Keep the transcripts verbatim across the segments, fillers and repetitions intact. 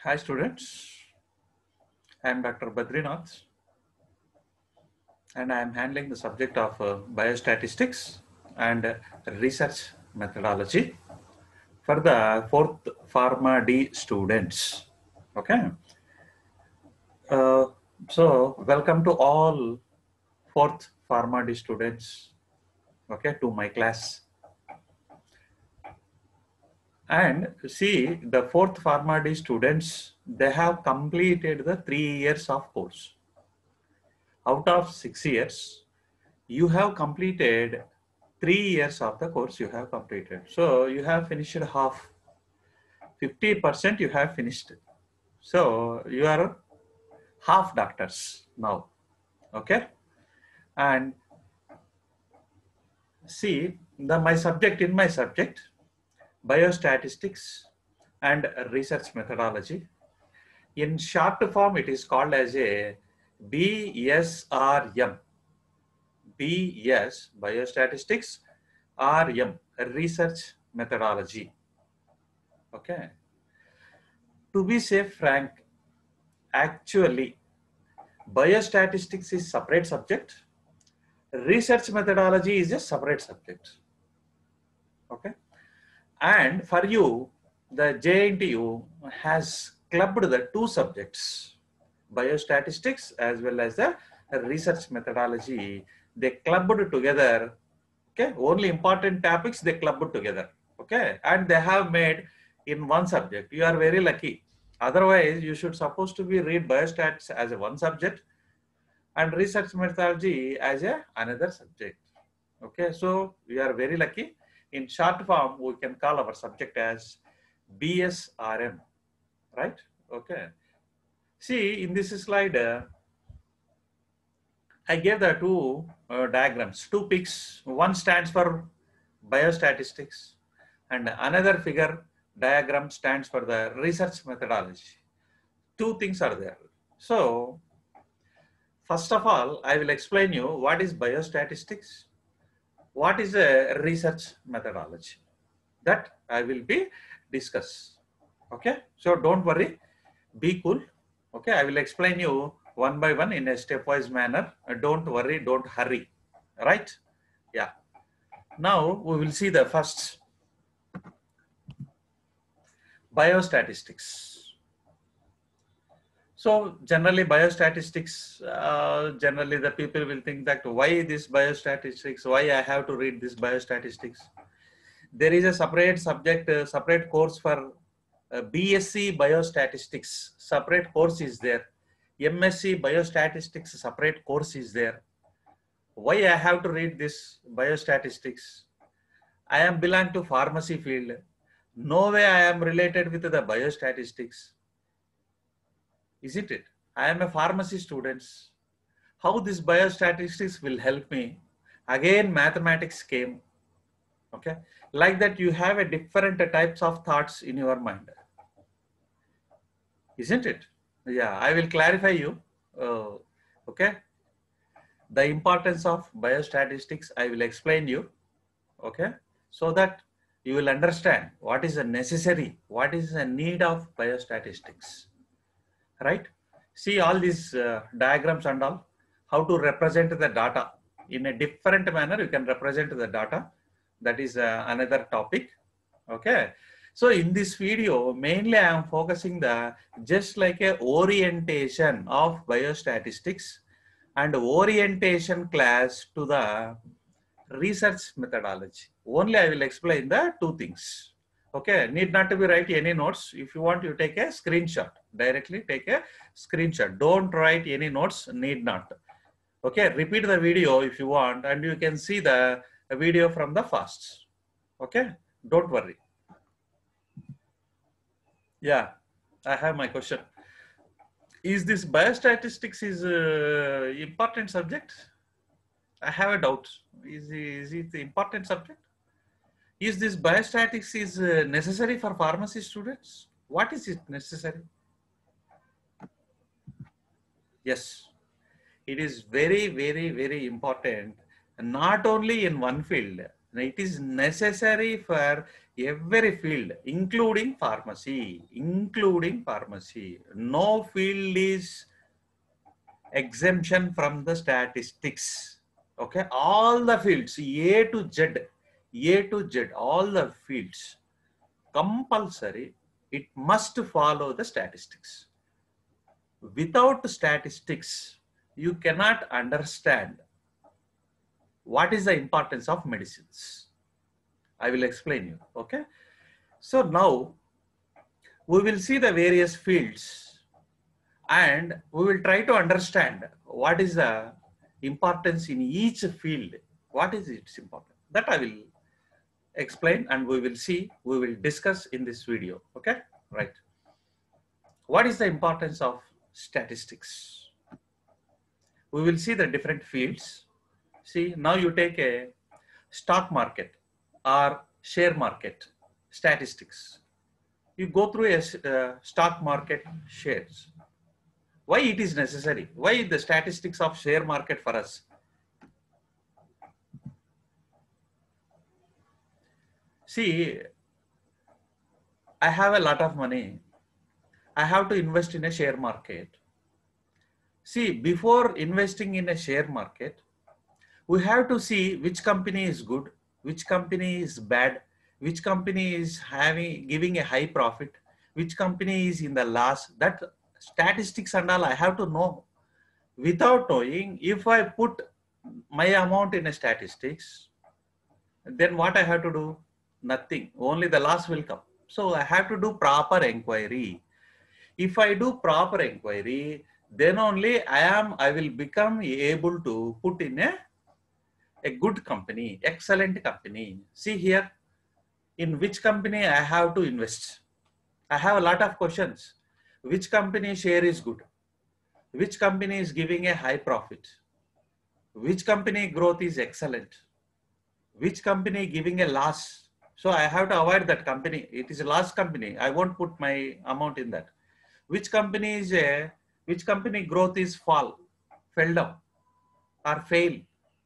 Hi students, I am Doctor Badrinath and I am handling the subject of uh, biostatistics and uh, research methodology for the fourth Pharma D students. Okay, uh, so welcome to all fourth Pharma D students. Okay, to my class. And see, the fourth Pharma D students, they have completed the three years of course. Out of six years, you have completed three years of the course you have completed. So you have finished half, fifty percent you have finished. So you are half doctors now. Okay. And see, the my subject in my subject, biostatistics and research methodology. In short form, it is called as a B S R M. B S, biostatistics, R M, research methodology. Okay. To be safe, frank, actually, biostatistics is separate subject. Research methodology is a separate subject. Okay. And for you, the J N T U has clubbed the two subjects, biostatistics as well as the research methodology. They clubbed together. Okay. Only important topics they clubbed together. Okay. And they have made in one subject. You are very lucky. Otherwise, you should supposed to be read biostats as a one subject and research methodology as a another subject. Okay, so we are very lucky. In short form, we can call our subject as B S R M, right? Okay. See, in this slide, uh, I gave the two uh, diagrams, two pics. One stands for biostatistics and another figure diagram stands for the research methodology. Two things are there. So, first of all, I will explain you what is biostatistics, what is a research methodology. That I will be discuss. Okay, so don't worry, be cool. Okay, I will explain you one by one in a stepwise manner. Don't worry, don't hurry. Right? Yeah. Now we will see the first biostatistics. So generally biostatistics, uh, generally the people will think that why this biostatistics, why I have to read this biostatistics. There is a separate subject, uh, separate course for uh, B S c biostatistics, separate course is there. M S c biostatistics, separate course is there. Why I have to read this biostatistics? I am belong to pharmacy field. No way I am related with the biostatistics. Isn't it? I am a pharmacy student. How this biostatistics will help me? Again, mathematics came. Okay. Like that, you have a different types of thoughts in your mind. Isn't it? Yeah, I will clarify you. Uh, okay. The importance of biostatistics, I will explain you. Okay. So that you will understand what is the necessary, what is the need of biostatistics. Right? See all these uh, diagrams and all, how to represent the data in a different manner. You can represent the data. That is uh, another topic. Okay. So in this video, mainly I am focusing the just like a orientation of biostatistics and orientation class to the research methodology. Only I will explain the two things. Okay, need not to be write any notes. If you want, you take a screenshot. Directly take a screenshot. Don't write any notes, need not. Okay, repeat the video if you want and you can see the video from the first. Okay, don't worry. Yeah, I have my question. Is this biostatistics is uh, important subject? I have a doubt. Is, is it the important subject? Is this biostatics is uh, necessary for pharmacy students? What is it necessary? Yes, it is very, very, very important. Not only in one field, it is necessary for every field, including pharmacy, including pharmacy. No field is exemption from the statistics. Okay, all the fields, A to Z, A to Z, all the fields, compulsory, it must follow the statistics. Without statistics, you cannot understand what is the importance of medicines. I will explain you, okay? So now we will see the various fields and we will try to understand what is the importance in each field. What is its importance? That I will explain and we will see, we will discuss in this video, okay? Right. What is the importance of statistics? We will see the different fields. See, now you take a stock market or share market statistics. You go through a uh, stock market shares. Why it is necessary? Why the statistics of share market for us? See, I have a lot of money. I have to invest in a share market. See, before investing in a share market, we have to see which company is good, which company is bad, which company is having giving a high profit, which company is in the loss. That statistics and all I have to know. Without knowing, if I put my amount in a statistics, then what I have to do? Nothing. Only the loss will come. So I have to do proper inquiry. If I do proper inquiry, then only I am I will become able to put in a a good company, excellent company. See here, in which company I have to invest. I have a lot of questions. Which company share is good? Which company is giving a high profit? Which company growth is excellent? Which company giving a loss? So I have to avoid that company. It is a loss company. I won't put my amount in that. Which company is a, which company growth is fall, fell down or fail?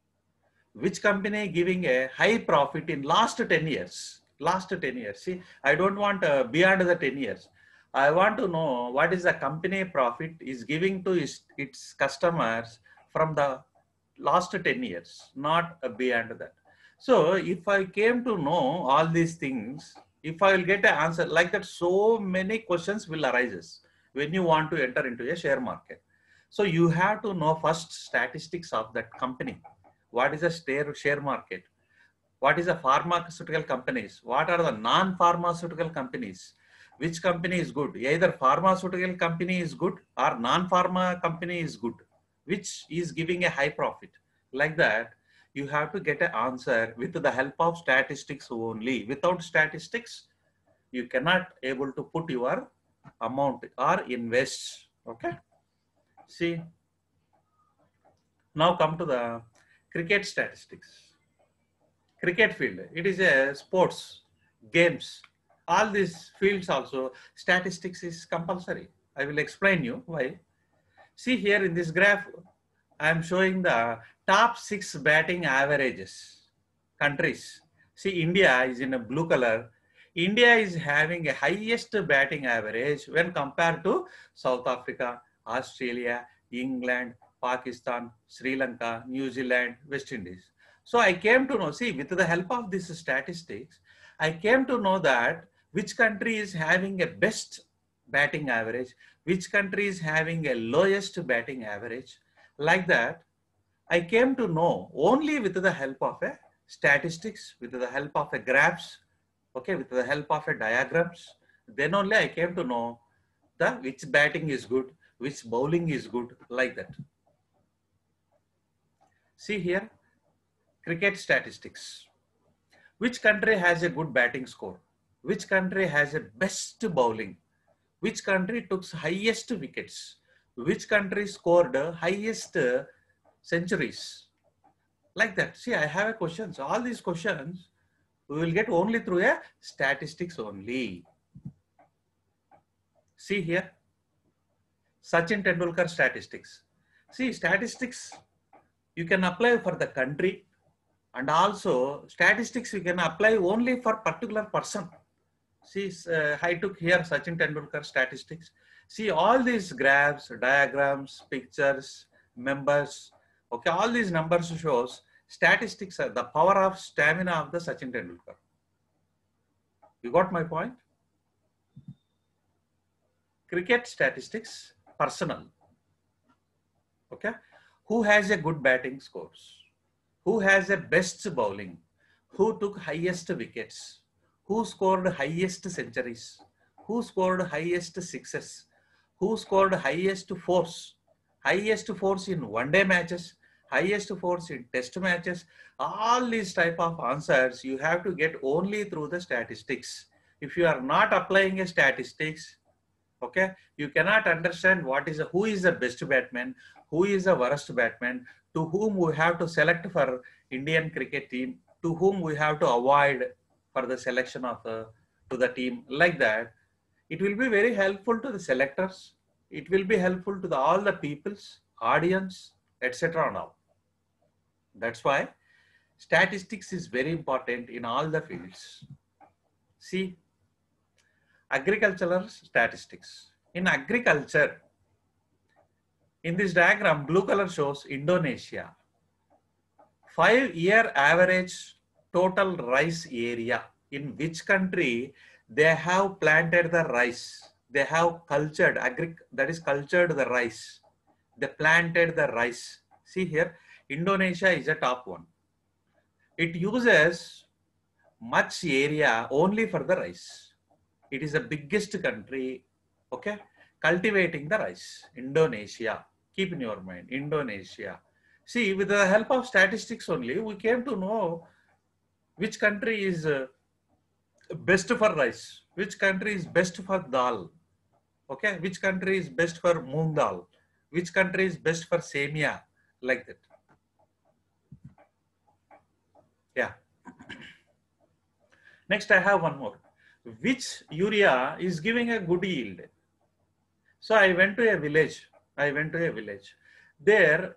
Which company giving a high profit in last ten years? Last ten years. See, I don't want uh, beyond the ten years. I want to know what is the company profit is giving to its, its customers from the last ten years, not uh, beyond that. So if I came to know all these things, if I will get an answer like that, so many questions will arise when you want to enter into a share market. So you have to know first statistics of that company. What is a share, share market? What is the pharmaceutical companies? What are the non-pharmaceutical companies? Which company is good? Either pharmaceutical company is good or non-pharma company is good. Which is giving a high profit? Like that, you have to get an answer with the help of statistics only. Without statistics, you cannot able to put your amount or invest. Okay. See, now come to the cricket statistics. Cricket field, it is a sports, games, all these fields also, statistics is compulsory. I will explain you why. See here in this graph, I am showing the top six batting averages, countries. See, India is in a blue color. India is having a highest batting average when compared to South Africa, Australia, England, Pakistan, Sri Lanka, New Zealand, West Indies. So I came to know, see, with the help of these statistics, I came to know that which country is having a best batting average, which country is having a lowest batting average. Like that, I came to know only with the help of a statistics, with the help of a graphs, okay, with the help of a diagrams. Then only I came to know the which batting is good, which bowling is good, like that. See here, cricket statistics. Which country has a good batting score? Which country has a best bowling? Which country took highest wickets? Which country scored highest centuries? Like that. See, I have a questions. All these questions we will get only through a statistics only. See here, Sachin Tendulkar statistics. See, statistics you can apply for the country And also statistics you can apply only for particular person. See, uh, I took here Sachin Tendulkar statistics. See all these graphs, diagrams, pictures, members. Okay, all these numbers shows statistics are the power of stamina of the Sachin Tendulkar. You got my point? Cricket statistics, personal. Okay, who has a good batting scores? Who has a best bowling? Who took highest wickets? Who scored highest centuries? Who scored highest sixes? Who scored highest fours? Highest fours in one day matches, highest fours in test matches. All these type of answers you have to get only through the statistics. If you are not applying a statistics, okay, you cannot understand what is a, who is the best batsman, who is the worst batsman, to whom we have to select for Indian cricket team, to whom we have to avoid for the selection of the to the team, like that. It will be very helpful to the selectors. It will be helpful to the, all the people's audience, et cetera. Now, that's why statistics is very important in all the fields. See, agricultural statistics. In agriculture, in this diagram, blue color shows Indonesia. Five year average total rice area. In which country they have planted the rice. They have cultured, agri that is cultured the rice. They planted the rice. See here, Indonesia is a top one. It uses much area only for the rice. It is the biggest country, okay, cultivating the rice. Indonesia. Keep in your mind, Indonesia. See, with the help of statistics only, we came to know which country is uh, best for rice, which country is best for dal, okay, which country is best for moong dal, which country is best for semia, like that. Yeah. Next, I have one more. Which urea is giving a good yield? So I went to a village. I went to a village. There,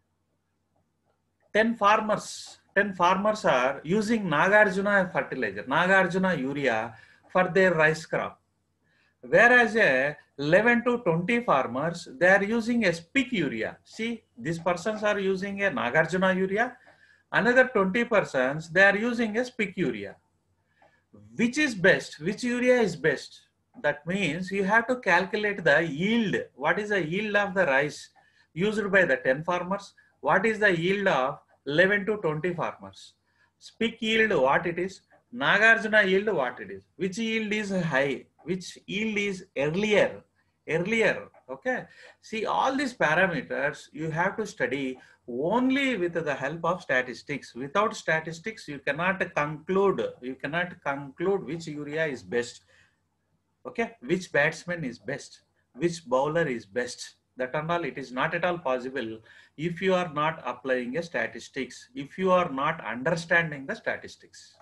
ten farmers, ten farmers are using Nagarjuna fertilizer, Nagarjuna urea for their rice crop. Whereas a eleven to twenty farmers, they are using a spic urea. See, these persons are using a Nagarjuna urea. Another twenty persons, they are using a spic urea. Which is best? Which urea is best? That means you have to calculate the yield. What is the yield of the rice used by the ten farmers? What is the yield of eleven to twenty farmers? Spic yield, what it is? Nagarjuna yield, what it is? Which yield is high? Which yield is earlier? Earlier, okay? See, all these parameters you have to study only with the help of statistics. Without statistics, you cannot conclude, you cannot conclude which urea is best. Okay, which batsman is best, which bowler is best. That and all, it is not at all possible if you are not applying a statistics, if you are not understanding the statistics.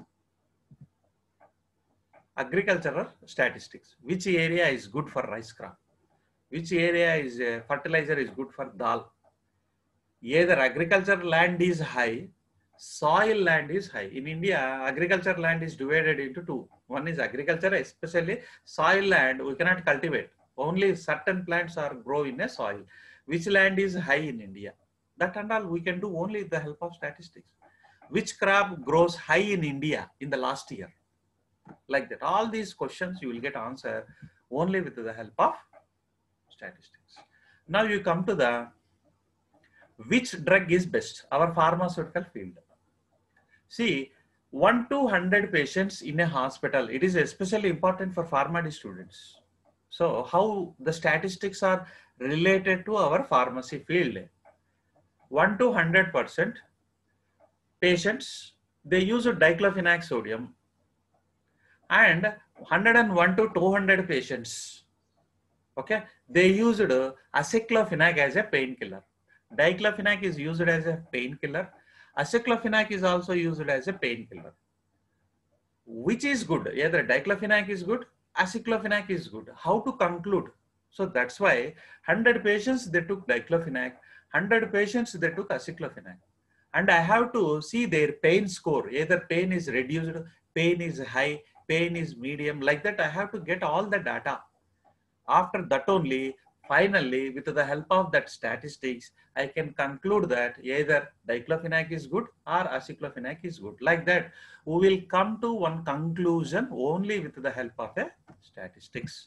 Agricultural statistics. Which area is good for rice crop? Which area is uh, fertilizer is good for dal? Either agriculture land is high, soil land is high. In India, agriculture land is divided into two. One is agriculture, especially soil land we cannot cultivate. Only certain plants are grow in a soil. Which land is high in India? That and all we can do only with the help of statistics. Which crop grows high in India in the last year? Like that. All these questions you will get answer only with the help of statistics. Now you come to the which drug is best, our pharmaceutical field. See, one to one hundred patients in a hospital, it is especially important for pharmacy students. So how the statistics are related to our pharmacy field. one to one hundred percent patients, they use diclofenac sodium, and one hundred one to two hundred patients, okay, they used aceclofenac as a painkiller. Diclofenac is used as a painkiller. Aceclofenac is also used as a painkiller. Which is good? Either diclofenac is good, aceclofenac is good. How to conclude? So that's why one hundred patients they took diclofenac, one hundred patients they took aceclofenac. and I have to see their pain score. Either pain is reduced, pain is high, pain is medium, like that I have to get all the data. After that only, finally, with the help of that statistics, I can conclude that either diclofenac is good or aceclofenac is good. Like that, we will come to one conclusion only with the help of a statistics.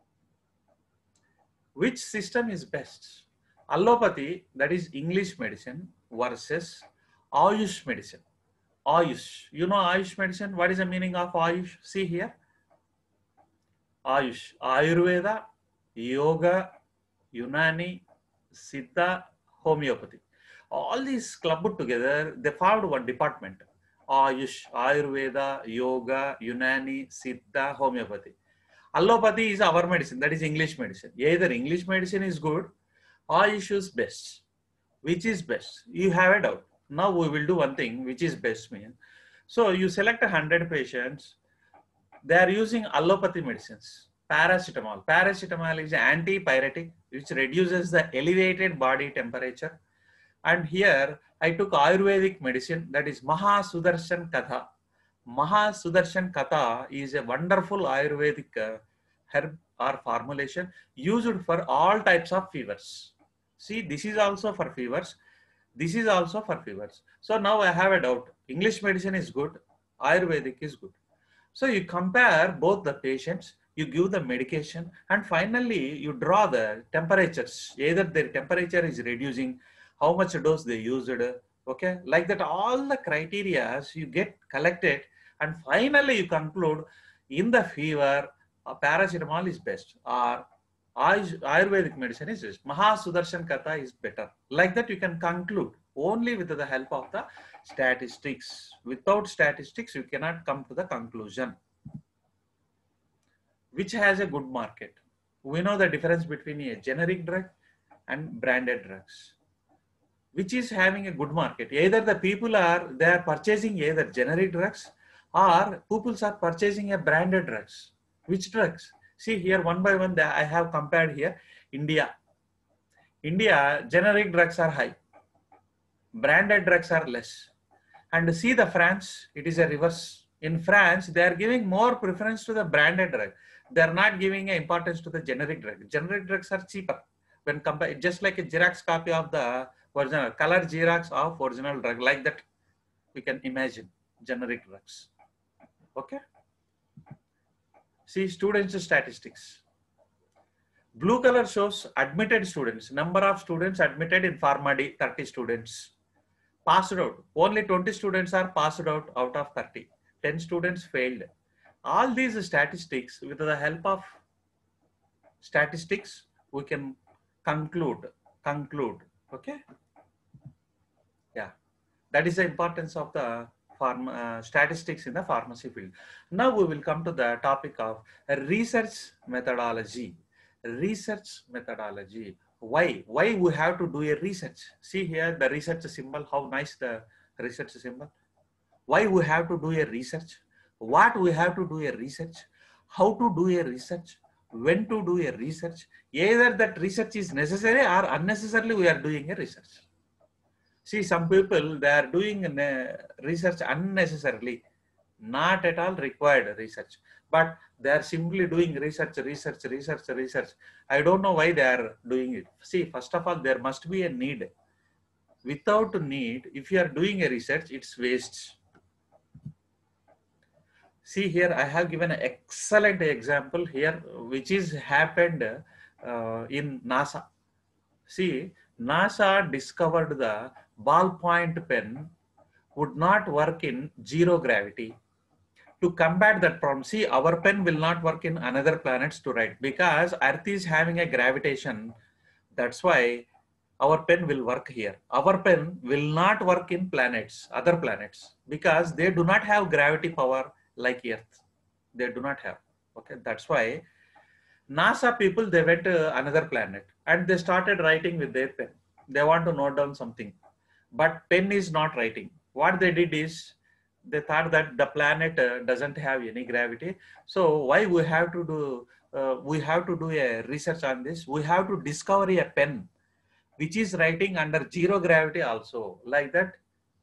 Which system is best? Allopathy, that is English medicine, versus Ayush medicine. Ayush, you know Ayush medicine? What is the meaning of Ayush? See here. Ayush, Ayurveda, Yoga, Unani, Siddha, Homeopathy. All these clubbed together, they formed one department. Ayush, Ayurveda, Yoga, Unani, Siddha, Homeopathy. Allopathy is our medicine, that is English medicine. Either English medicine is good, Ayush is best. Which is best? You have a doubt. Now we will do one thing, which is best mean. So you select one hundred patients. They are using allopathy medicines. Paracetamol. Paracetamol is antipyretic, which reduces the elevated body temperature. And here I took Ayurvedic medicine, that is Mahasudarshan Katha. Mahasudarshan Katha is a wonderful Ayurvedic uh, herb or formulation used for all types of fevers. See, this is also for fevers. This is also for fevers. So now I have a doubt. English medicine is good. Ayurvedic is good. So you compare both the patients, you give the medication, and finally you draw the temperatures. Either their temperature is reducing, how much dose they used, okay? Like that, all the criteria you get collected, and finally you conclude in the fever, uh, paracetamol is best, or Ayurvedic medicine is best. Mahasudarshan Katha is better. Like that, you can conclude only with the help of the statistics. Without statistics, you cannot come to the conclusion. Which has a good market? We know the difference between a generic drug and branded drugs. Which is having a good market? Either the people are, they are purchasing either generic drugs, or people are purchasing a branded drugs. Which drugs? See here, one by one, I have compared here. India. India, generic drugs are high. Branded drugs are less. And see the France, it is a reverse. In France, they are giving more preference to the branded drug. They are not giving importance to the generic drug. Generic drugs are cheaper when compared, just like a Xerox copy of the original, color Xerox of original drug. Like that, we can imagine generic drugs. Okay. See students statistics. Blue color shows admitted students. Number of students admitted in Pharma D, thirty students. Passed out. Only twenty students are passed out out of thirty. ten students failed. All these statistics, with the help of statistics, we can conclude. Conclude. Okay. Yeah. That is the importance of the Pharma, uh, statistics in the pharmacy field. Now we will come to the topic of research methodology. Research methodology. Why? Why we have to do a research? See here the research symbol, how nice the research symbol. Why we have to do a research? What we have to do a research? How to do a research? When to do a research? Either that research is necessary or unnecessarily we are doing a research. See, some people, they are doing research unnecessarily, not at all required research, but they are simply doing research, research, research, research. I don't know why they are doing it. See, first of all, there must be a need. Without need, if you are doing a research, it's waste. See here, I have given an excellent example here, which is happened uh, in NASA. See, NASA discovered the ballpoint pen would not work in zero gravity. To combat that problem, see, our pen will not work in another planets to write because Earth is having a gravitation. That's why our pen will work here. Our pen will not work in planets, other planets, because they do not have gravity power like Earth. They do not have. Okay, that's why NASA people, they went to another planet and they started writing with their pen. They want to note down something, but pen is not writing. What they did is they thought that the planet uh, doesn't have any gravity. So why we have to do, uh, we have to do a research on this. We have to discover a pen which is writing under zero gravity also. Like that,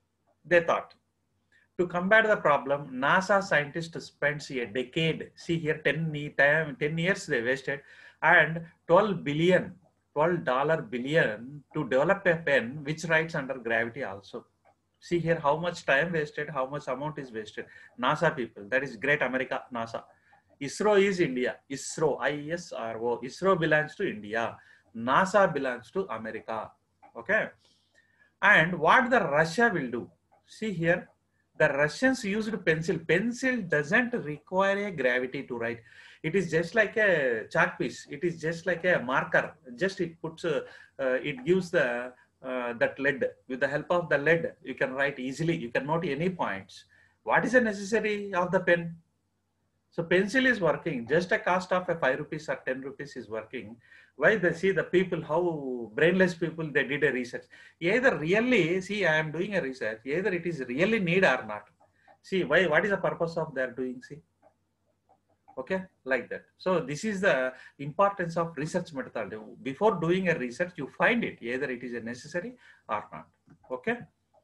they thought. To combat the problem, NASA scientists spent a decade. See here, ten, ten years they wasted, and twelve billion, twelve dollar billion to develop a pen which writes under gravity also. See here how much time wasted, how much amount is wasted. NASA people, that is great America, NASA. ISRO is India. ISRO, I S R O. ISRO belongs to India. NASA belongs to America. Okay. And what the Russia will do? See here, the Russians used pencil. Pencil doesn't require a gravity to write. It is just like a chalk piece. It is just like a marker. Just it puts, uh, uh, it gives the uh, that lead. With the help of the lead, you can write easily. You can note any points. What is the necessity of the pen? So pencil is working. Just a cost of a five rupees or ten rupees is working. Why they see the people, how brainless people, they did a research. Either really, see, I am doing a research, either it is really need or not. See, why, what is the purpose of their doing, see? Okay, like that. So this is the importance of research methodology. Before doing a research, you find it, either it is a necessary or not. Okay.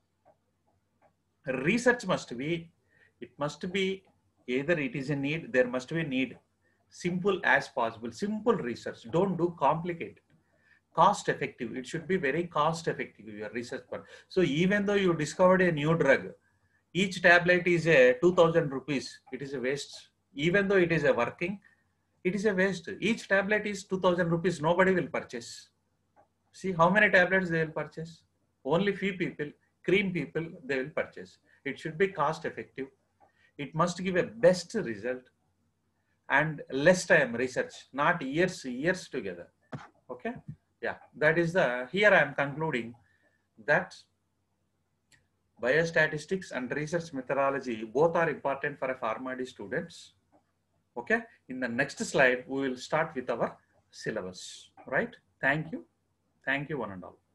Research must be, it must be, either it is a need, there must be a need. Simple as possible, simple research. Don't do complicated. Cost effective. It should be very cost effective, your research part. So even though you discovered a new drug, each tablet is a two thousand rupees. It is a waste. Even though it is a working, it is a waste. Each tablet is two thousand rupees. Nobody will purchase. See how many tablets they will purchase? Only few people, cream people, they will purchase. It should be cost effective. It must give a best result and less time research, not years, years together. Okay. Yeah, that is the, here I am concluding that biostatistics and research methodology, both are important for a PharmD students. Okay. In the next slide, we will start with our syllabus, right? Thank you. Thank you one and all.